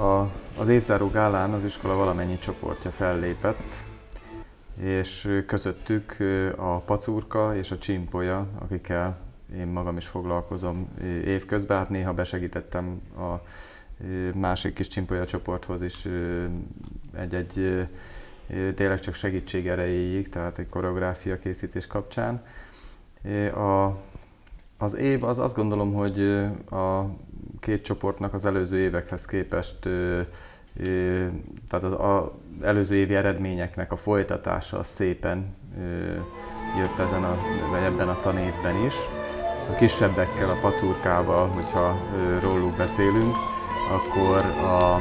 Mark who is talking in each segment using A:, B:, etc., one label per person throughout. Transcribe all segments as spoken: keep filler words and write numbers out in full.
A: A, az évzáró gálán az iskola valamennyi csoportja fellépett, és közöttük a pacurka és a csimpolya, akikkel én magam is foglalkozom évközben. Hát néha besegítettem a másik kis csimpolya csoporthoz is egy-egy tényleg csak segítség erejéig, tehát egy koreográfia készítés kapcsán. A, az év az azt gondolom, hogy a két csoportnak az előző évekhez képest, tehát az a előző évi eredményeknek a folytatása szépen jött ezen a, vagy ebben a tanévben is. A kisebbekkel, a pacurkával, hogyha róluk beszélünk, akkor a,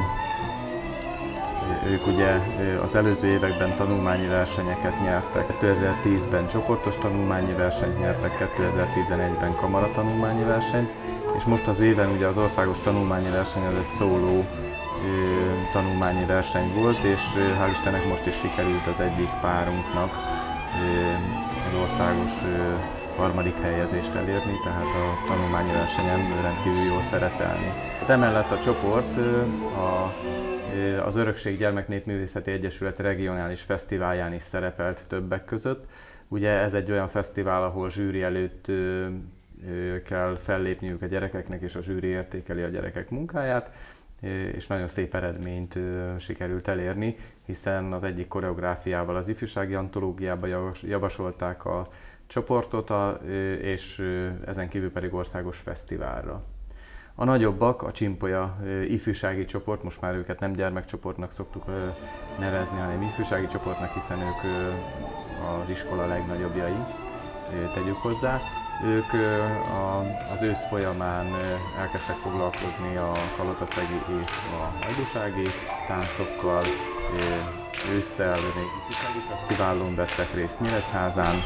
A: ők ugye az előző években tanulmányi versenyeket nyertek. kétezer-tízben csoportos tanulmányi versenyt nyertek, kétezer-tizenegyben kamara tanulmányi versenyt, és most az éven ugye az országos tanulmányi verseny az egy szóló tanulmányi verseny volt, és hál' Istennek most is sikerült az egyik párunknak az országos harmadik helyezést elérni, tehát a tanulmányi versenyen rendkívül jól szerepelni. Emellett a csoport a, az Örökség Gyermeknépművészeti Egyesület regionális fesztiválján is szerepelt többek között. Ugye ez egy olyan fesztivál, ahol zsűri előtt kell fellépniük a gyerekeknek, és a zsűri értékeli a gyerekek munkáját, és nagyon szép eredményt sikerült elérni, hiszen az egyik koreográfiával az ifjúsági antológiába javasolták a csoportot, és ezen kívül pedig országos fesztiválra. A nagyobbak, a csimpolya ifjúsági csoport, most már őket nem gyermekcsoportnak szoktuk nevezni, hanem ifjúsági csoportnak, hiszen ők az iskola legnagyobbjai, tegyük hozzá. Ők az ősz folyamán elkezdtek foglalkozni a kalotaszegi és a hajdúsági táncokkal. Ősszel még ifjúsági fesztiválon vettek részt Nyíregyházán,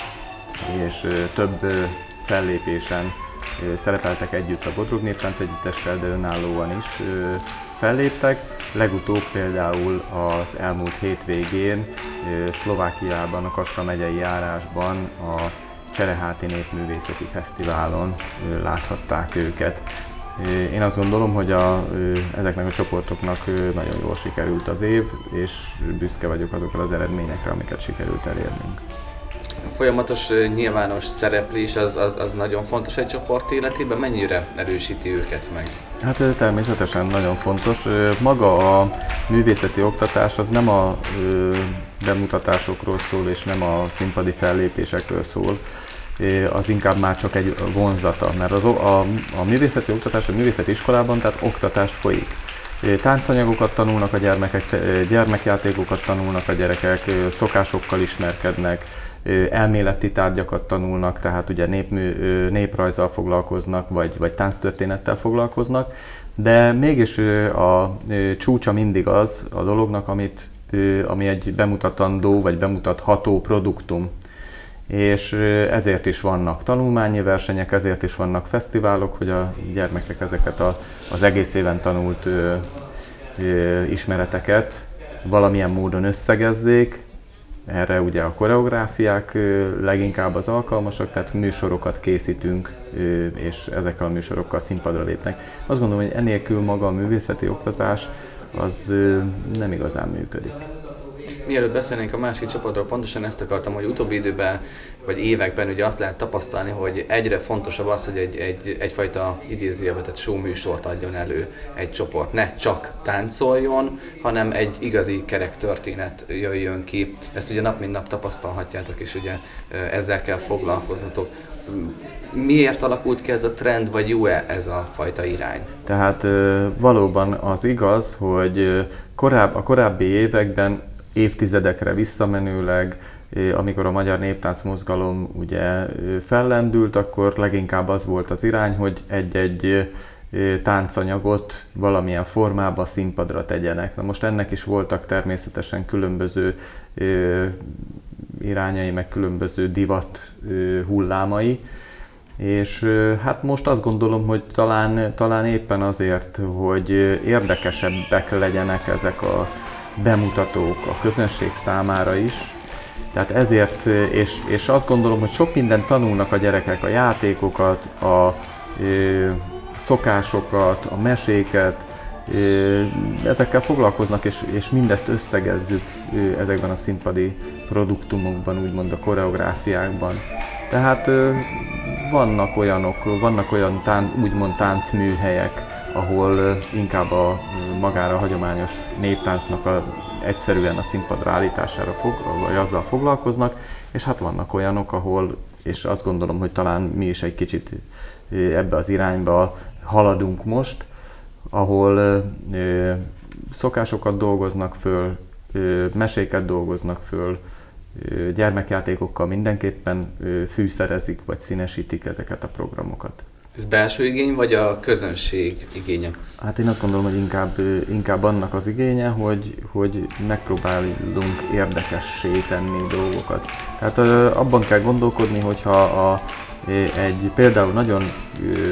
A: és több fellépésen szerepeltek együtt a Bodrog Néptánc Együttessel, de önállóan is felléptek. Legutóbb például az elmúlt hétvégén Szlovákiában, a Kassa megyei járásban a Csereháti Népművészeti Fesztiválon láthatták őket. Én azt gondolom, hogy a, ezeknek a csoportoknak nagyon jól sikerült az év, és büszke vagyok azokra az eredményekre, amiket sikerült elérnünk.
B: A folyamatos nyilvános szereplés az, az, az nagyon fontos egy csoport életében, mennyire erősíti őket meg?
A: Hát természetesen nagyon fontos. Maga a művészeti oktatás az nem a bemutatásokról szól, és nem a színpadi fellépésekről szól, az inkább már csak egy vonzata, mert az, a, a művészeti oktatás a művészeti iskolában, tehát oktatás folyik. Táncanyagokat tanulnak a gyermekek, gyermekjátékokat tanulnak a gyerekek, szokásokkal ismerkednek, elméleti tárgyakat tanulnak, tehát ugye népmű, néprajzzal foglalkoznak, vagy, vagy tánctörténettel foglalkoznak, de mégis a csúcsa mindig az a dolognak, amit, ami egy bemutatandó, vagy bemutatható produktum. És ezért is vannak tanulmányi versenyek, ezért is vannak fesztiválok, hogy a gyermekek ezeket a, az egész éven tanult ö, ö, ismereteket valamilyen módon összegezzék. Erre ugye a koreográfiák ö, leginkább az alkalmasak, tehát műsorokat készítünk, ö, és ezekkel a műsorokkal színpadra lépnek. Azt gondolom, hogy enélkül maga a művészeti oktatás az ö, nem igazán működik.
B: Mielőtt beszélnénk a másik csapatról, pontosan ezt akartam, hogy utóbbi időben, vagy években ugye azt lehet tapasztalni, hogy egyre fontosabb az, hogy egy, egy, egyfajta idézőjelbe tett show műsort adjon elő egy csoport. Ne csak táncoljon, hanem egy igazi kerek történet jöjjön ki. Ezt ugye nap mint nap tapasztalhatjátok, és ugye ezzel kell foglalkoznotok. Miért alakult ki ez a trend, vagy jó-e ez a fajta irány?
A: Tehát valóban az igaz, hogy korább, a korábbi években évtizedekre visszamenőleg, amikor a magyar néptánc mozgalom ugye fellendült, akkor leginkább az volt az irány, hogy egy-egy táncanyagot valamilyen formában színpadra tegyenek. Na most ennek is voltak természetesen különböző irányai, meg különböző divat hullámai. És hát most azt gondolom, hogy talán, talán éppen azért, hogy érdekesebbek legyenek ezek a bemutatók a közönség számára is. Tehát ezért, és, és azt gondolom, hogy sok mindent tanulnak a gyerekek, a játékokat, a ö, szokásokat, a meséket, ezekkel foglalkoznak, és, és mindezt összegezzük ezekben a színpadi produktumokban, úgymond a koreográfiákban. Tehát vannak olyanok, vannak olyan tán, úgymond táncműhelyek, ahol inkább a magára a hagyományos néptáncnak a, egyszerűen a színpadra állítására fog, vagy azzal foglalkoznak, és hát vannak olyanok, ahol, és azt gondolom, hogy talán mi is egy kicsit ebbe az irányba haladunk most, ahol ö, szokásokat dolgoznak föl, ö, meséket dolgoznak föl, ö, gyermekjátékokkal mindenképpen ö, fűszerezik vagy színesítik ezeket a programokat.
B: Ez belső igény, vagy a közönség igénye?
A: Hát én azt gondolom, hogy inkább, inkább annak az igénye, hogy, hogy megpróbálunk érdekessé tenni dolgokat. Tehát ö, abban kell gondolkodni, hogyha a, egy például nagyon ö,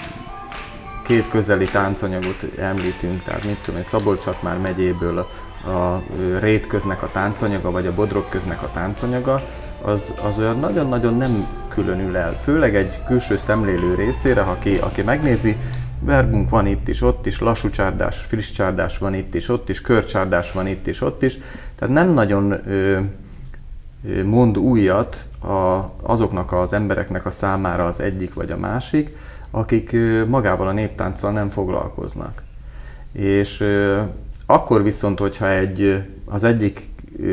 A: két közeli táncanyagot említünk, tehát mit tudom én, Szabolcs-Szatmár megyéből a, a Rétköznek a táncanyaga, vagy a Bodrogköznek a táncanyaga, az, az olyan nagyon-nagyon nem különül el. Főleg egy külső szemlélő részére, aki, aki megnézi, vergunk van itt is, ott is, lassú csárdás, friss csárdás van itt is, ott is, körcsárdás van itt is, ott is. Tehát nem nagyon ö, mond újat a, azoknak az embereknek a számára az egyik vagy a másik, akik magával a néptánccal nem foglalkoznak. És akkor viszont, hogyha egy, az egyik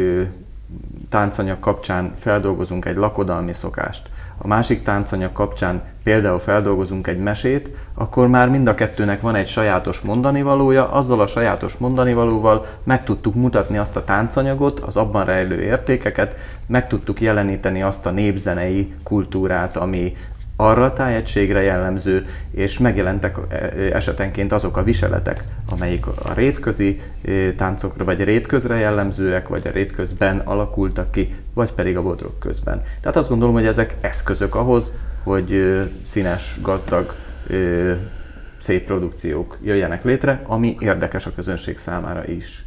A: táncanyag kapcsán feldolgozunk egy lakodalmi szokást, a másik táncanyag kapcsán például feldolgozunk egy mesét, akkor már mind a kettőnek van egy sajátos mondanivalója, azzal a sajátos mondanivalóval meg tudtuk mutatni azt a táncanyagot, az abban rejlő értékeket, meg tudtuk jeleníteni azt a népzenei kultúrát, ami arra a tájegységre jellemző, és megjelentek esetenként azok a viseletek, amelyik a rétközi táncokra, vagy a rétközre jellemzőek, vagy a rétközben alakultak ki, vagy pedig a Bodrogközben. Tehát azt gondolom, hogy ezek eszközök ahhoz, hogy színes, gazdag, szép produkciók jöjjenek létre, ami érdekes a közönség számára is.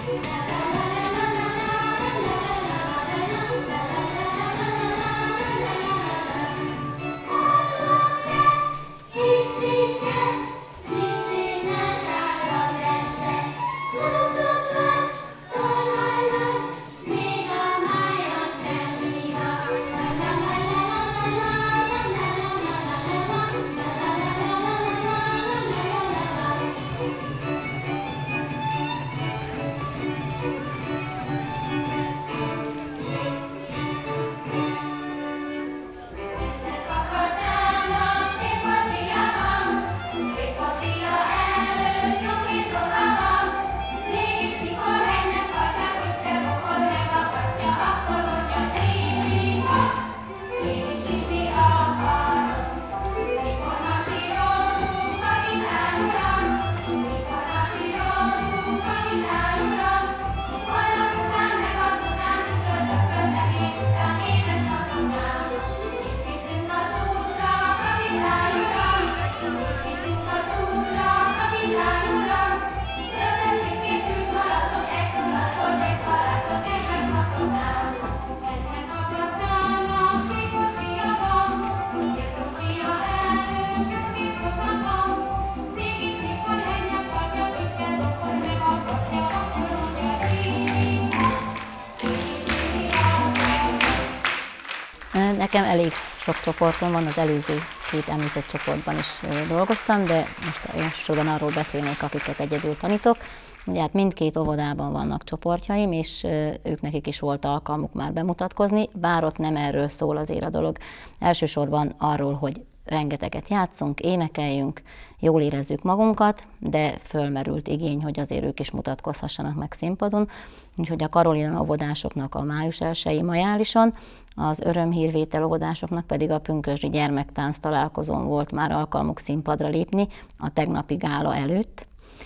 C: Nekem elég sok csoportom van, az előző két említett csoportban is dolgoztam, de most én elsősorban arról beszélnék, akiket egyedül tanítok. Ugye hát mindkét óvodában vannak csoportjaim, és ők nekik is volt alkalmuk már bemutatkozni, bár ott nem erről szól azért a dolog. Elsősorban arról, hogy rengeteget játszunk, énekeljünk, jól érezzük magunkat, de fölmerült igény, hogy azért ők is mutatkozhassanak meg színpadon. Úgyhogy a Karolina óvodásoknak a május elsejei majálison, az örömhírvétel óvodásoknak pedig a pünkösdi gyermektánc találkozón volt már alkalmuk színpadra lépni a tegnapi gála előtt.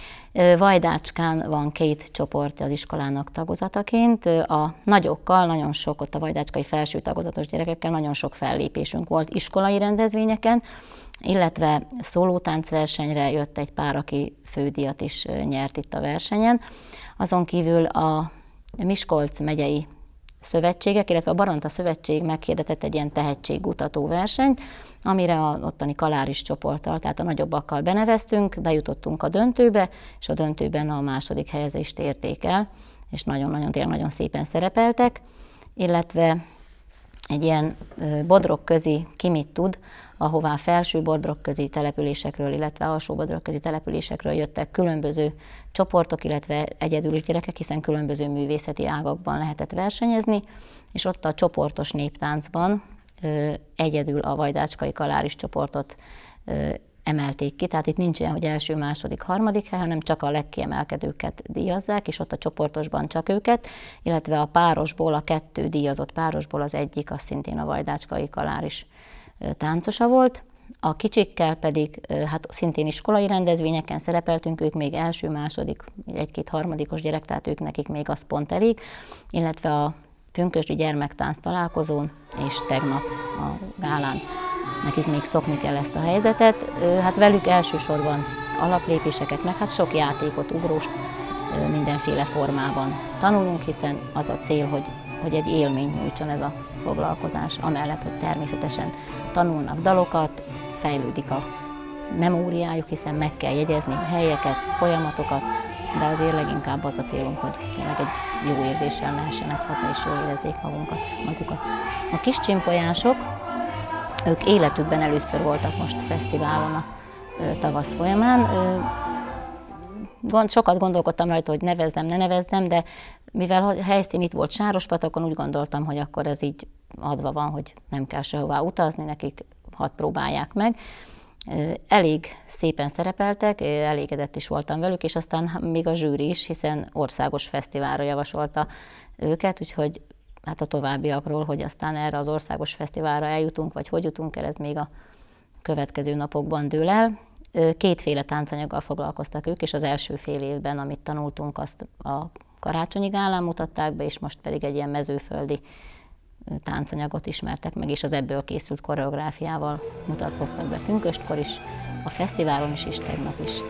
C: Vajdácskán van két csoportja az iskolának tagozataként. A nagyokkal, nagyon sok, ott a vajdácskai felső tagozatos gyerekekkel nagyon sok fellépésünk volt iskolai rendezvényeken, illetve szólótáncversenyre jött egy pár, aki fődíjat is nyert itt a versenyen. Azon kívül a Miskolc megyei szövetségek, illetve a Baranta Szövetség meghirdetett egy ilyen tehetségkutató versenyt, amire a ottani Kaláris csoporttal, tehát a nagyobbakkal beneveztünk, bejutottunk a döntőbe, és a döntőben a második helyezést érték el, és nagyon-nagyon tényleg nagyon szépen szerepeltek, illetve egy ilyen bodrogközi ki mit tud, ahová felső bodrogközi településekről, illetve alsó bodrogközi településekről jöttek különböző csoportok, illetve egyedülis gyerekek, hiszen különböző művészeti ágakban lehetett versenyezni, és ott a csoportos néptáncban ö, egyedül a vajdácskai Kaláris csoportot ö, emelték ki, tehát itt nincs ilyen, hogy első, második, harmadik hely, hanem csak a legkiemelkedőket díjazzák, és ott a csoportosban csak őket, illetve a párosból, a kettő díjazott párosból az egyik, az szintén a vajdácskai Kaláris táncosa volt. A kicsikkel pedig hát szintén iskolai rendezvényeken szerepeltünk, ők még első, második, egy-két harmadikos gyerek, tehát ők nekik még az pont elég, illetve a pünkösdi gyermektánc találkozón és tegnap a gálán nekik még szokni kell ezt a helyzetet. Hát velük elsősorban alaplépéseket, meg hát sok játékot, ugróst mindenféle formában tanulunk, hiszen az a cél, hogy, hogy egy élmény nyújtson ez a foglalkozás, amellett, hogy természetesen tanulnak dalokat, fejlődik a memóriájuk, hiszen meg kell jegyezni helyeket, folyamatokat, de azért leginkább az a célunk, hogy tényleg egy jó érzéssel mehessenek haza, és jól érezzék magunkat, magukat. A kis csimpolyások, ők életükben először voltak most fesztiválon a tavasz folyamán. Sokat gondolkodtam rajta, hogy nevezzem, ne nevezzem, de mivel a helyszín itt volt Sárospatakon, úgy gondoltam, hogy akkor ez így adva van, hogy nem kell sehová utazni, nekik hadd próbálják meg. Elég szépen szerepeltek, elégedett is voltam velük, és aztán még a zsűri is, hiszen országos fesztiválra javasolta őket, úgyhogy hát a továbbiakról, hogy aztán erre az országos fesztiválra eljutunk, vagy hogy jutunk el, ez még a következő napokban dől el. Kétféle táncanyaggal foglalkoztak ők, és az első fél évben, amit tanultunk, azt a karácsonyi gálán mutatták be, és most pedig egy ilyen mezőföldi táncanyagot ismertek meg, és az ebből készült koreográfiával mutatkoztak be pünköstkor is, a fesztiválon is, és tegnap is.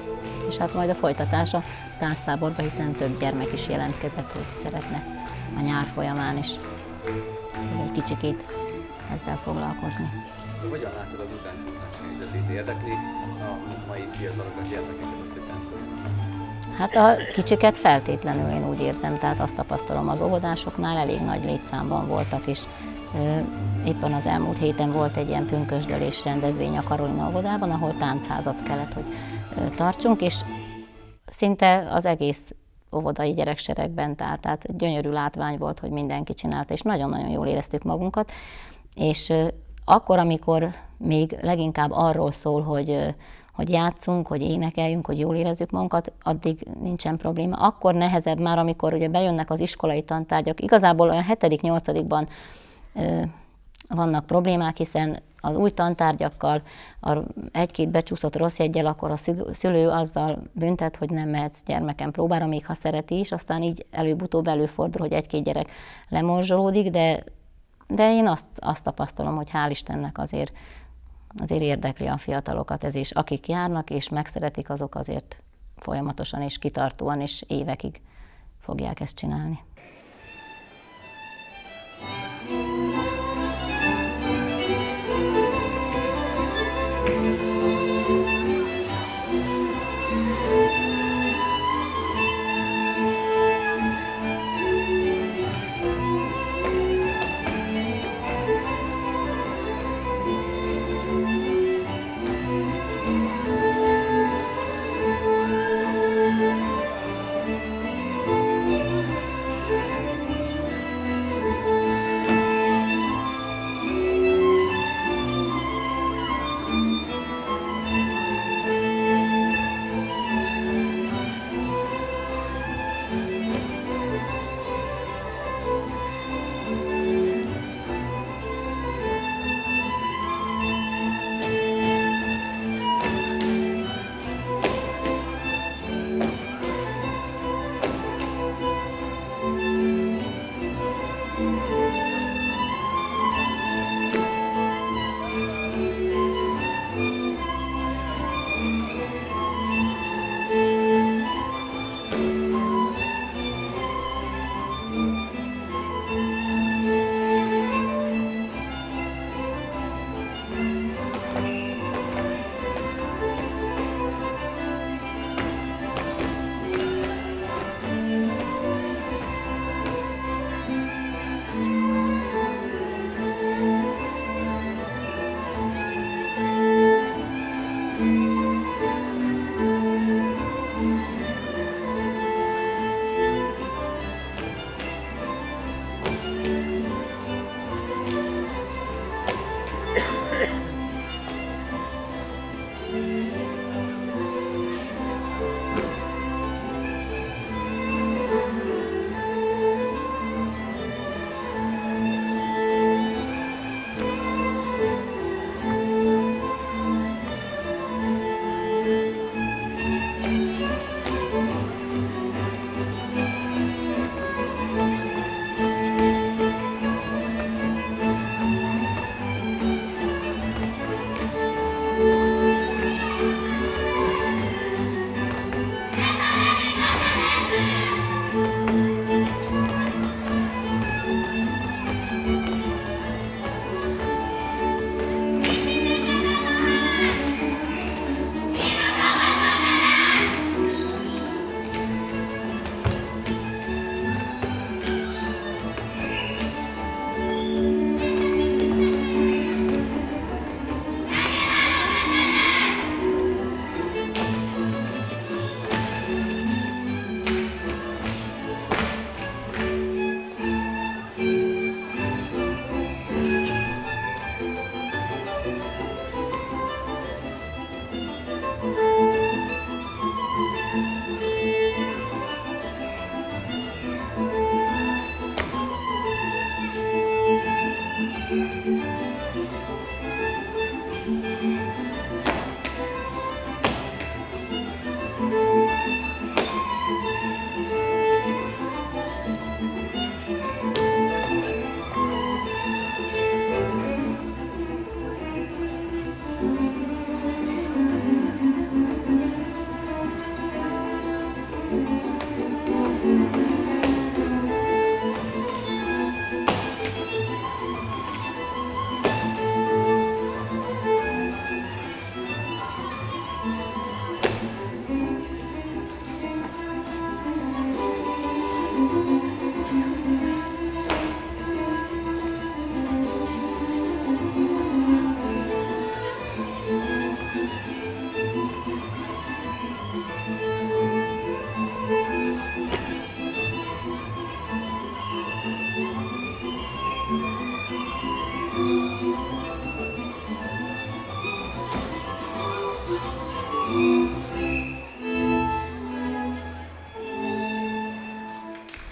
C: És hát majd a folytatás a tánctáborba, hiszen több gyermek is jelentkezett, hogy szeretne a nyár folyamán is még egy kicsikét ezzel foglalkozni.
B: Hogyan látod az utánpótlás helyzetét? Érdekli a mai fiatalokat, gyermekeket az, hogy táncolnak?
C: Hát a kicsiket feltétlenül én úgy érzem, tehát azt tapasztalom, az óvodásoknál elég nagy létszámban voltak is. Éppen az elmúlt héten volt egy ilyen pünkösdölés rendezvény a Karolina óvodában, ahol táncházat kellett, hogy tartsunk, és szinte az egész óvodai gyerekseregben, tehát, tehát gyönyörű látvány volt, hogy mindenki csinálta, és nagyon-nagyon jól éreztük magunkat. És akkor, amikor még leginkább arról szól, hogy, hogy játszunk, hogy énekeljünk, hogy jól érezzük magunkat, addig nincsen probléma. Akkor nehezebb már, amikor ugye bejönnek az iskolai tantárgyak. Igazából a hetedik-nyolcadikban vannak problémák, hiszen az új tantárgyakkal, egy-két becsúszott rossz jeggyel, akkor a szülő azzal büntet, hogy nem mehetsz gyermekem próbára, még ha szereti is, aztán így előbb-utóbb előfordul, hogy egy-két gyerek lemorzsolódik, de, de én azt, azt tapasztalom, hogy hál' Istennek azért, azért érdekli a fiatalokat ez is. Akik járnak és megszeretik, azok azért folyamatosan és kitartóan és évekig fogják ezt csinálni.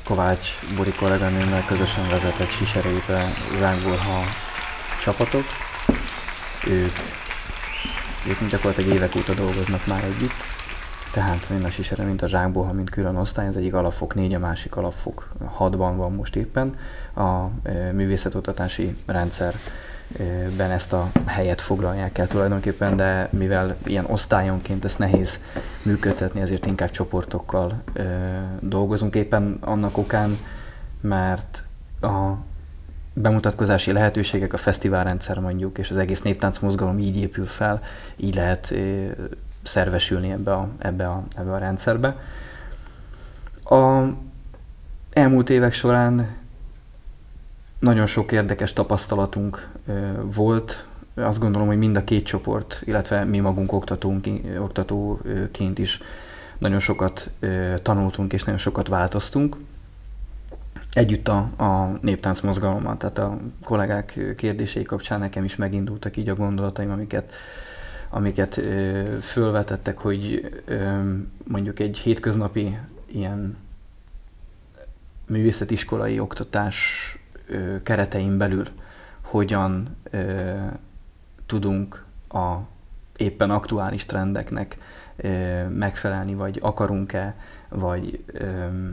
D: Kovács Bori kolléganőmmel közösen vezetett Siserejébe zsákbolha csapatok. Ők, ők gyakorlatilag évek óta dolgoznak már együtt. Tehát mind a Sisere, mint a zsákbolha, mint külön osztály, az egyik alapfok négy, a másik alapfok hatban van most éppen. A művészetoktatási rendszerben ezt a helyet foglalják el tulajdonképpen, de mivel ilyen osztályonként ezt nehéz működtetni, ezért inkább csoportokkal dolgozunk éppen annak okán, mert a bemutatkozási lehetőségek, a fesztiválrendszer mondjuk, és az egész néptánc mozgalom így épül fel, így lehet szervesülni ebbe a, ebbe a, ebbe a rendszerbe. A elmúlt évek során nagyon sok érdekes tapasztalatunk volt. Azt gondolom, hogy mind a két csoport, illetve mi magunk oktatónk, oktatóként is nagyon sokat tanultunk és nagyon sokat változtunk. Együtt a, a néptánc mozgalommal, tehát a kollégák kérdései kapcsán nekem is megindultak így a gondolataim, amiket amiket ö, fölvetettek, hogy ö, mondjuk egy hétköznapi ilyen művészetiskolai oktatás ö, keretein belül hogyan ö, tudunk a éppen aktuális trendeknek ö, megfelelni, vagy akarunk-e, vagy, ö,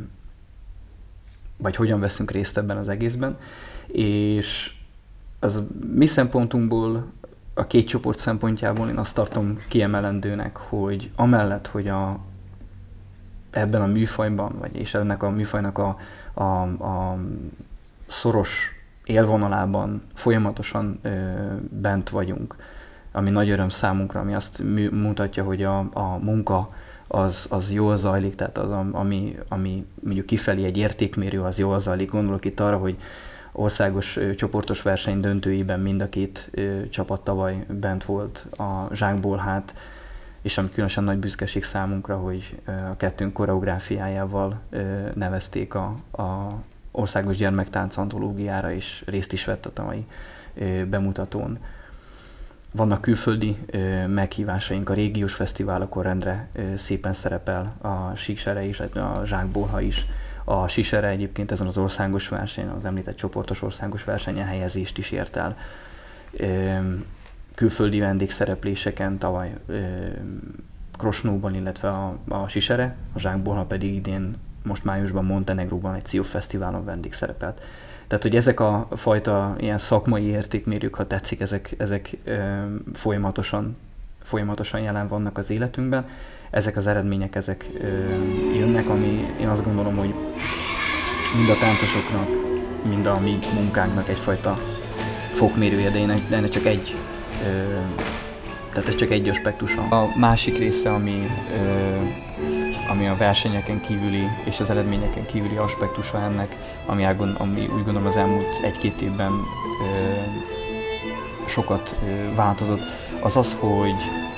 D: vagy hogyan veszünk részt ebben az egészben. És az mi szempontunkból, a két csoport szempontjából én azt tartom kiemelendőnek, hogy amellett, hogy a, ebben a műfajban, vagy és ennek a műfajnak a, a, a szoros élvonalában folyamatosan ö, bent vagyunk, ami nagy öröm számunkra, ami azt mutatja, hogy a, a munka az, az jól zajlik, tehát az, ami, ami mondjuk kifelé egy értékmérő, az jól zajlik. Gondolok itt arra, hogy országos ö, csoportos verseny döntőiben mind a két ö, csapat tavaly bent volt a zsákbolhát, és ami különösen nagy büszkeség számunkra, hogy ö, a kettőnk koreográfiájával ö, nevezték a, a országos gyermektánc antológiára, és részt is vett a tavalyi ö, bemutatón. Vannak külföldi ö, meghívásaink, a régiós fesztiválokon rendre ö, szépen szerepel a Síksere is, a zsákbolha is. A Sisere egyébként ezen az országos versenyen, az említett csoportos országos versenyen helyezést is ért el. Külföldi vendégszerepléseken tavaly Krosnóban, illetve a, a Sisere, a zsákbolha pedig idén, most májusban Montenegróban egy CIO fesztiválon vendégszerepelt. Tehát, hogy ezek a fajta ilyen szakmai értékmérők, ha tetszik, ezek, ezek folyamatosan, folyamatosan jelen vannak az életünkben. Ezek az eredmények, ezek ö, jönnek, ami én azt gondolom, hogy mind a táncosoknak, mind a mi munkánknak egyfajta fokmérője, de ennek csak egy, ö, tehát ez csak egy aspektusa. A másik része, ami, ö, ami a versenyeken kívüli és az eredményeken kívüli aspektusa ennek, ami, ami úgy gondolom az elmúlt egy-két évben ö, sokat ö, változott, az az, hogy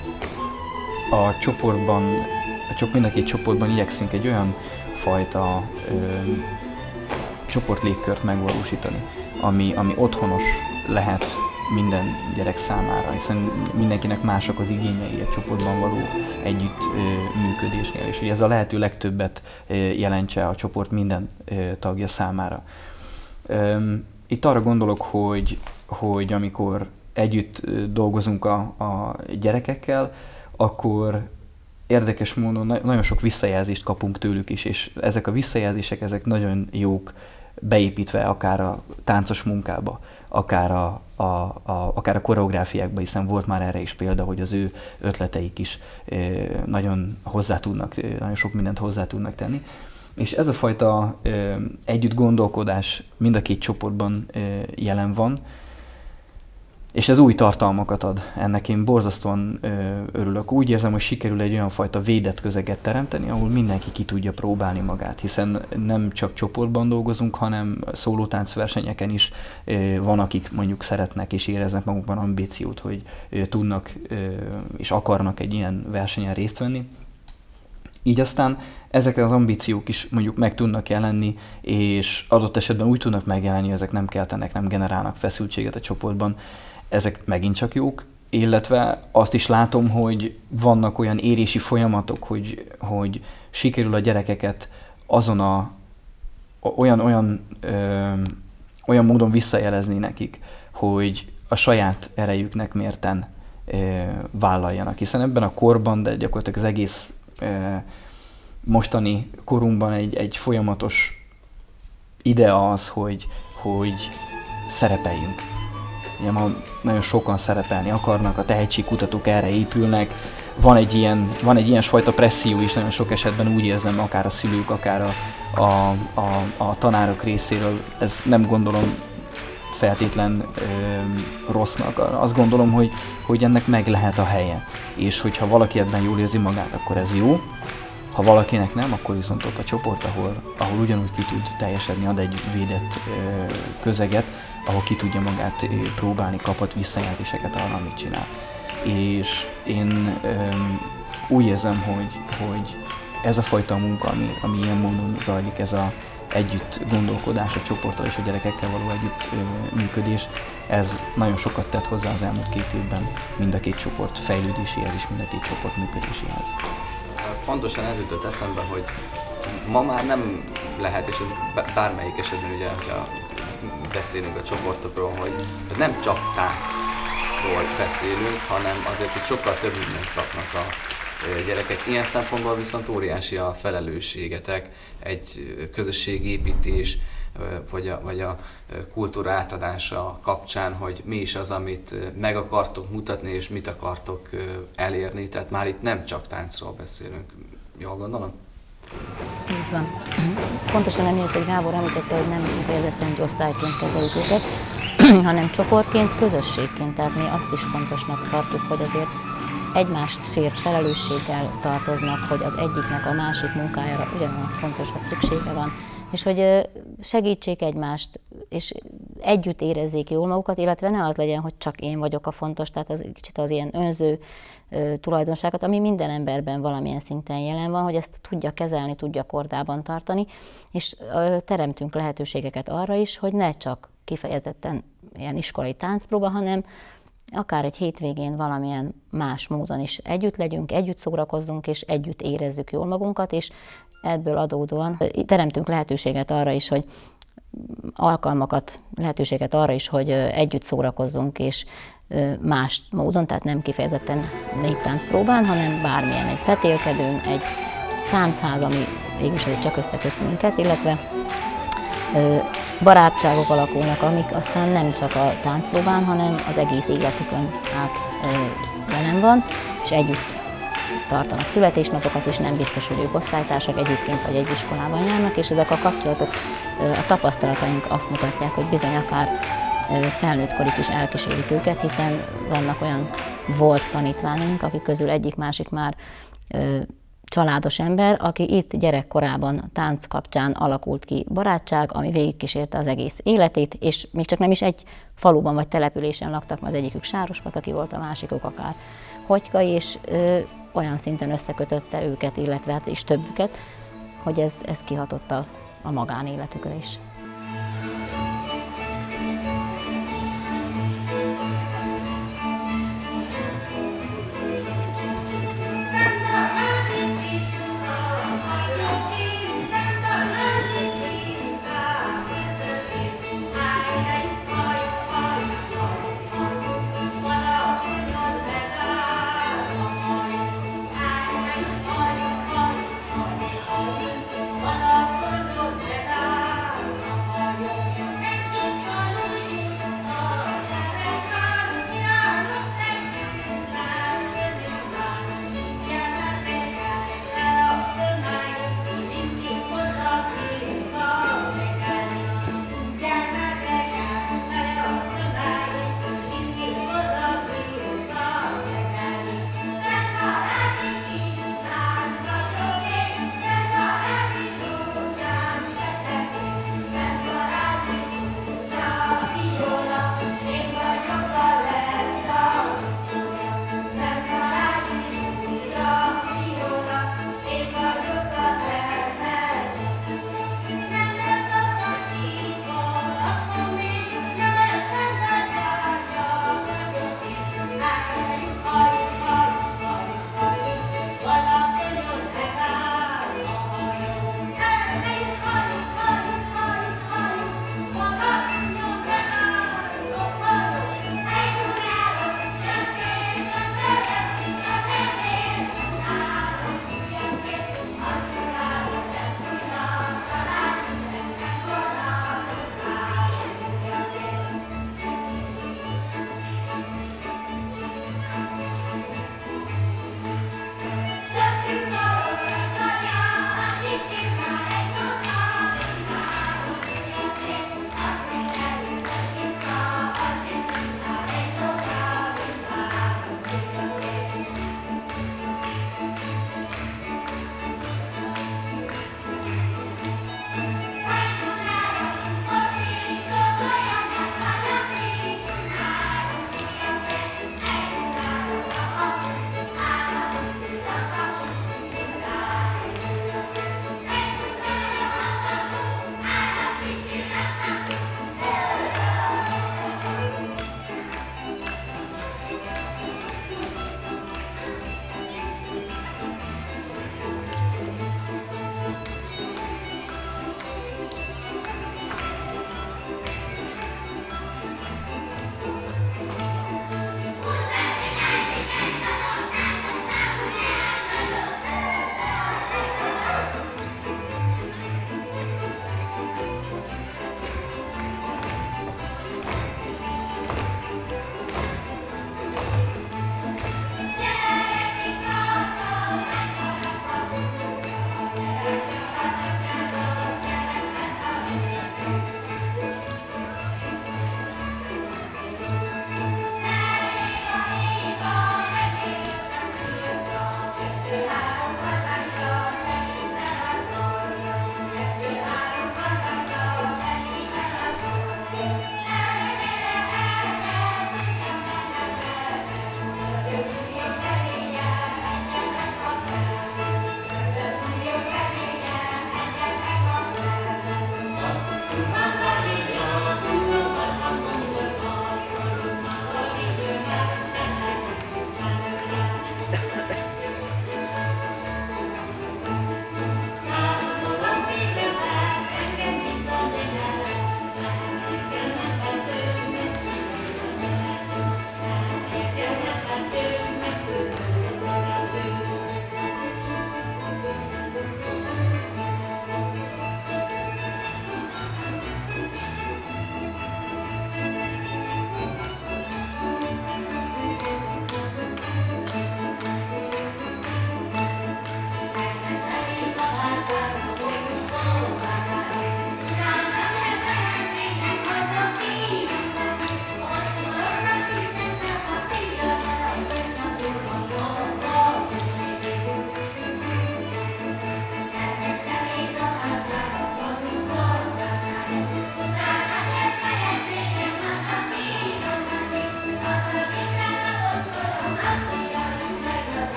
D: a csoportban, csak mind a két csoportban igyekszünk egy olyan fajta ö, csoportlégkört megvalósítani, ami, ami otthonos lehet minden gyerek számára, hiszen mindenkinek mások az igényei a csoportban való együtt ö, működésnél, és hogy ez a lehető legtöbbet ö, jelentse a csoport minden ö, tagja számára. Ö, itt arra gondolok, hogy, hogy amikor együtt ö, dolgozunk a, a gyerekekkel, akkor érdekes módon nagyon sok visszajelzést kapunk tőlük is, és ezek a visszajelzések ezek nagyon jók beépítve akár a táncos munkába, akár a, a, a, akár a koreográfiákba, hiszen volt már erre is példa, hogy az ő ötleteik is nagyon hozzá tudnak, nagyon sok mindent hozzá tudnak tenni. És ez a fajta együtt gondolkodás mind a két csoportban jelen van, és ez új tartalmakat ad. Ennek én borzasztóan ö, örülök. Úgy érzem, hogy sikerül egy olyan fajta védett közeget teremteni, ahol mindenki ki tudja próbálni magát, hiszen nem csak csoportban dolgozunk, hanem szólótáncversenyeken is ö, van, akik mondjuk szeretnek és éreznek magukban ambíciót, hogy ö, tudnak ö, és akarnak egy ilyen versenyen részt venni. Így aztán ezek az ambíciók is mondjuk meg tudnak jelenni, és adott esetben úgy tudnak megjelenni, hogy ezek nem keltenek, nem generálnak feszültséget a csoportban. Ezek megint csak jók, illetve azt is látom, hogy vannak olyan érési folyamatok, hogy, hogy sikerül a gyerekeket azon a, olyan, olyan, ö, olyan módon visszajelezni nekik, hogy a saját erejüknek mérten ö, vállaljanak. Hiszen ebben a korban, de gyakorlatilag az egész ö, mostani korunkban egy, egy folyamatos idea az, hogy, hogy szerepeljünk. Ugye ma nagyon sokan szerepelni akarnak, a tehetségkutatók erre épülnek, van egy ilyen, van egy ilyen fajta presszió is, nagyon sok esetben úgy érzem, akár a szülők, akár a, a, a, a tanárok részéről, ez nem gondolom feltétlen ö, rossznak. Azt gondolom, hogy, hogy ennek meg lehet a helye, és hogyha valaki ebben jól érzi magát, akkor ez jó. Ha valakinek nem, akkor viszont ott a csoport, ahol, ahol ugyanúgy ki tud teljesedni, ad egy védett ö, közeget, ahol ki tudja magát ö, próbálni, kaphat visszajelzéseket arra, amit csinál. És én ö, úgy érzem, hogy, hogy ez a fajta munka, ami, ami ilyen módon zajlik, ez a együtt gondolkodás a csoporttal és a gyerekekkel való együtt ö, működés, ez nagyon sokat tett hozzá az elmúlt két évben mind a két csoport fejlődéséhez és mind a két csoport működéséhez.
B: Pontosan ez jutott eszembe, hogy ma már nem lehet, és ez bármelyik esetben ugye, hogyha beszélünk a csoportokról, hogy nem csak táncról beszélünk, hanem azért, hogy sokkal több mindent kapnak a gyerekek. Ilyen szempontból viszont óriási a felelősségetek, egy közösségépítés, vagy a, vagy a kultúra átadása kapcsán, hogy mi is az, amit meg akartok mutatni, és mit akartok elérni. Tehát már itt nem csak táncról beszélünk. Jól gondolom?
C: Így van. Pontosan emiatt, hogy Gábor említette, hogy nem kifejezetten egy osztályként kezeljük őket, hanem csoportként, közösségként. Tehát mi azt is fontosnak tartjuk, hogy azért egymásért felelősséggel tartoznak, hogy az egyiknek a másik munkájára ugyanolyan fontos, hogy szüksége van, és hogy segítsék egymást, és együtt érezzék jól magukat, illetve ne az legyen, hogy csak én vagyok a fontos, tehát az kicsit az ilyen önző tulajdonságot, ami minden emberben valamilyen szinten jelen van, hogy ezt tudja kezelni, tudja kordában tartani, és teremtünk lehetőségeket arra is, hogy ne csak kifejezetten ilyen iskolai táncpróba, hanem akár egy hétvégén valamilyen más módon is együtt legyünk, együtt szórakozzunk, és együtt érezzük jól magunkat, és ebből adódóan teremtünk lehetőséget arra is, hogy alkalmakat, lehetőséget arra is, hogy együtt szórakozzunk, és más módon, tehát nem kifejezetten néptáncpróbán, hanem bármilyen, egy petélkedőn, egy táncház, ami végülis azért csak összeköt minket, illetve barátságok alakulnak, amik aztán nem csak a táncpróbán, hanem az egész életükön át jelen van, és együtt tartanak születésnapokat, és nem biztos, hogy ők osztálytársak egyébként, vagy egy iskolában járnak, és ezek a kapcsolatok, a tapasztalataink azt mutatják, hogy bizony akár felnőtt korig is elkísérik őket, hiszen vannak olyan volt tanítványaink, akik közül egyik-másik már családos ember, aki itt gyerekkorában tánc kapcsán alakult ki barátság, ami végigkísérte az egész életét, és még csak nem is egy faluban vagy településen laktak, mert az egyikük Sárospataki volt, a másikuk akár Hogykai, és ö, olyan szinten összekötötte őket, illetve hát is többüket, hogy ez, ez kihatott a, a magánéletükre is.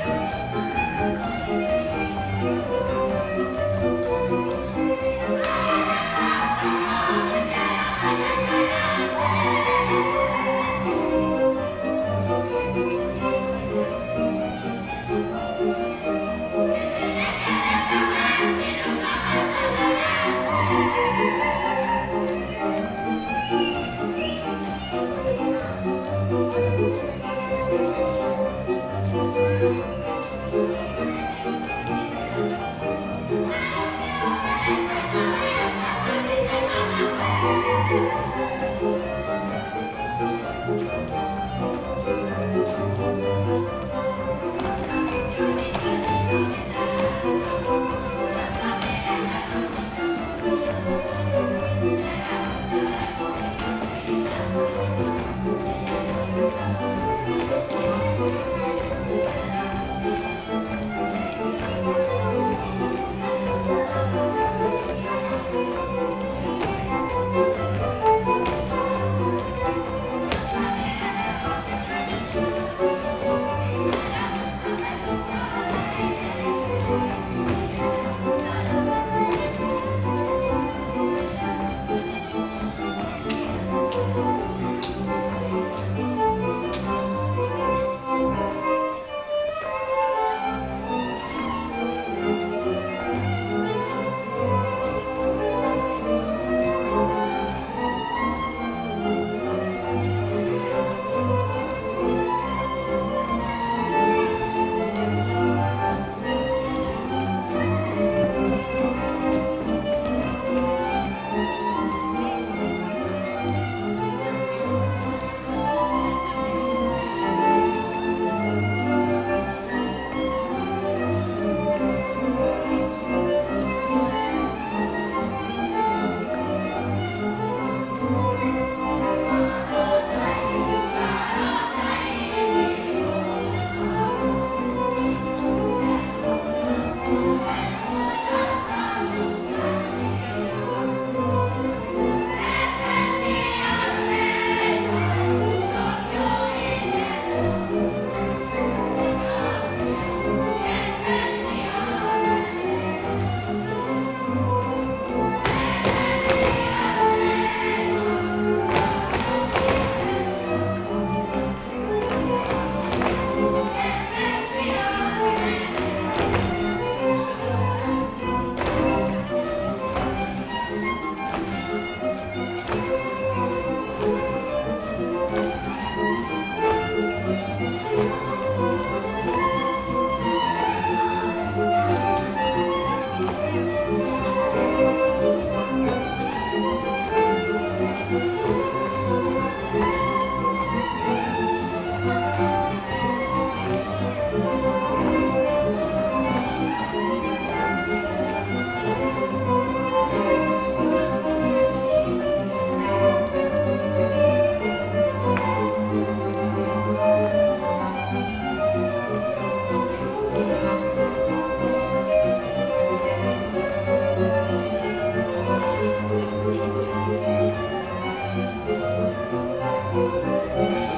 C: Thank you.